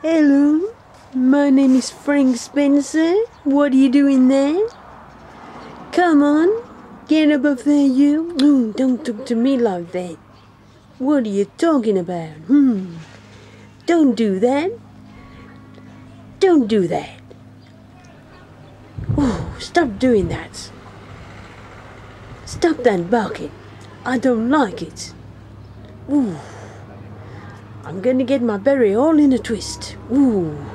Hello, my name is Frank Spencer. What are you doing there? Come on, get up off there, you. Don't talk to me like that. What are you talking about? Don't do that. Don't do that. Oh, stop doing that. Stop that barking. I don't like it. Ooh. I'm gonna get my berry all in a twist. Ooh.